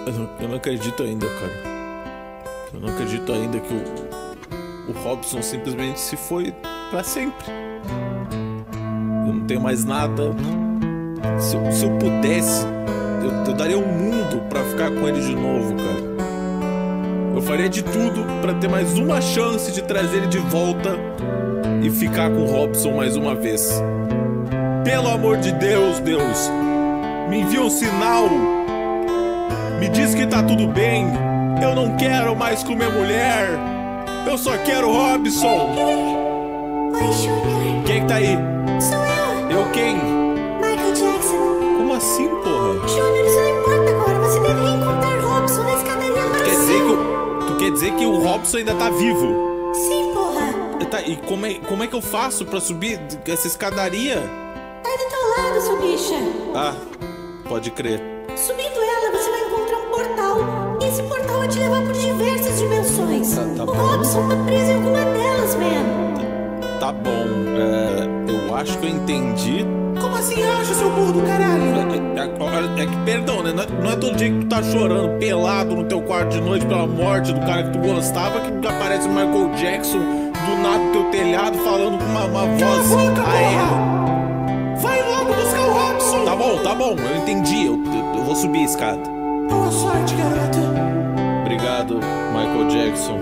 Eu não acredito ainda, cara. Eu não acredito ainda que o Robson simplesmente se foi pra sempre. Eu não tenho mais nada. Se eu pudesse, eu daria o mundo pra ficar com ele de novo, cara. Eu faria de tudo pra ter mais uma chance de trazer ele de volta e ficar com o Robson mais uma vez. Pelo amor de Deus, Deus, me envia um sinal. Me diz que tá tudo bem. Eu não quero mais comer mulher. Eu só quero o Robson. Oi, Júnior. Quem que tá aí? Sou eu. Eu quem? Michael Jackson. Como assim, porra? Júnior, isso não importa agora. Você deve reencontrar Robson na escadaria lá Quer no dizer céu. tu quer dizer que o Robson ainda tá vivo? Sim, porra. Tá, e como é que eu faço pra subir essa escadaria? Tá aí do teu lado, sua bicha. Ah, pode crer. Subindo ela, você vai encontrar um portal. E esse portal vai te levar por diversas dimensões. Tá O bom. Robson tá preso em alguma delas, man. Tá bom, eu acho que eu entendi. Como assim acha, seu burro do caralho? É que, perdão, né? Não é todo dia que tu tá chorando pelado no teu quarto de noite pela morte do cara que tu gostava que aparece o Michael Jackson do nada no teu telhado falando com uma voz aérea. Vai logo buscar o Robson. Tá bom, eu entendi. Eu vou subir a escada. Boa sorte, garoto. Obrigado, Michael Jackson.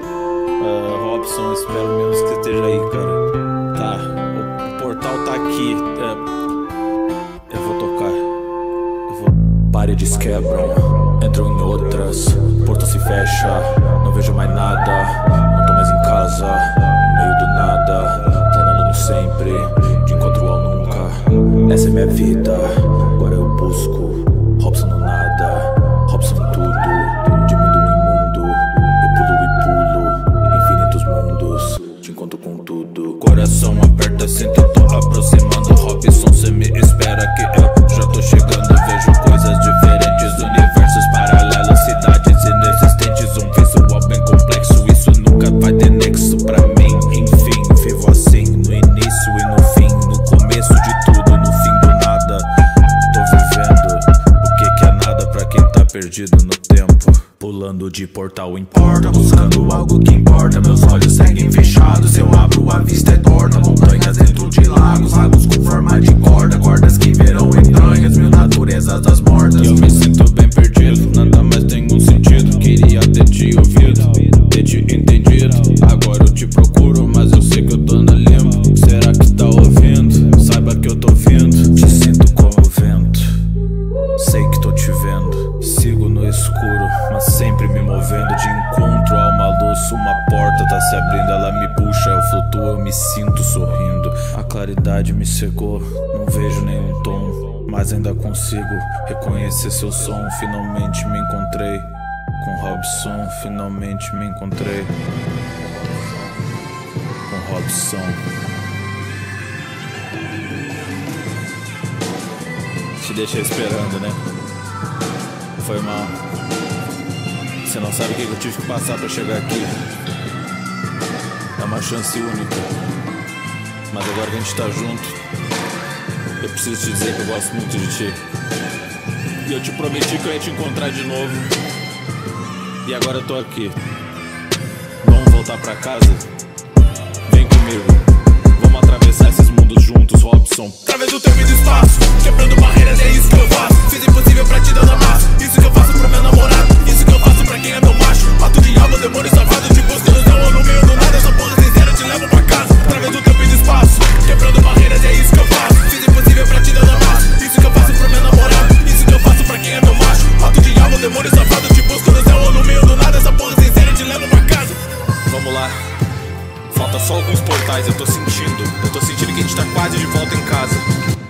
Robson, espero menos que você esteja aí, cara. Tá, o portal tá aqui. Eu vou tocar. Paredes quebram, entram em outras. Porta se fecha, não vejo mais nada. Não tô mais em casa, no meio do nada. Planando no sempre, de encontro ao nunca. Essa é minha vida, agora eu busco. Robson no nada, Robson em tudo. De mundo em mundo, eu pulo e pulo. Infinitos mundos, te encontro com tudo. Coração aperta, sinto, eu tô aproximando. Robson, cê me espera que eu já tô chegando. Vejo coisas diferentes, universos paralelos, cidades inexistentes. Um visual bem complexo, isso nunca vai ter nexo pra mim. Enfim, vivo assim, no início e no fim. No começo de tudo, no fim do nada. Tô vivendo o que é nada pra quem tá perdido no tempo. Pulando de portal em porta, buscando algo que importa. Meus olhos seguem fechados, se eu abro a vista é torta. Montanhas dentro de lagos, lagos com forma de corda. Cordas que verão entranhas, mil naturezas das mortas. E eu me sinto bem perdido, nada mais tem um sentido. Queria ter te ouvido, ter te entendido. Agora eu te procuro, mas eu sei que eu tô na limbo. Será que tá ouvindo? Saiba que eu tô vindo. Te sinto como o vento, sei que tô te vendo. Sigo no escuro, mas sempre me movendo. De encontro a uma luz, uma porta tá se abrindo. Ela me puxa, eu flutuo, eu me sinto sorrindo. A claridade me cegou, não vejo nenhum tom, mas ainda consigo reconhecer seu som. Finalmente me encontrei com Robson, finalmente me encontrei com Robson. Te deixei esperando, né? Foi mal. Você não sabe o que eu tive que passar pra chegar aqui. É uma chance única. Mas agora que a gente tá junto, eu preciso te dizer que eu gosto muito de ti. E eu te prometi que eu ia te encontrar de novo. E agora eu tô aqui. Vamos voltar pra casa? Vem comigo. Vamos atravessar esses mundos juntos, Robson. Através do tempo e do espaço, quebrando barreiras, é isso que eu faço. Fiz impossível pra te dar na massa. Isso que eu faço pro meu namorado, isso que eu faço pra quem é meu macho. Mato de alma, demônio safado, te busco no céu ou no meio do nada. Essa porra sincera eu te levo pra casa. Através do tempo e do espaço, quebrando barreiras, é isso que eu faço. Fiz impossível pra te dar na massa. Isso que eu faço pro meu namorado, isso que eu faço pra quem é meu macho. Mato de alma, demônio safado, te busco no céu ou no meio do nada. Essa porra sincera eu te levo pra casa. Vamos lá. Falta só alguns portais, eu tô sentindo que a gente tá quase de volta em casa.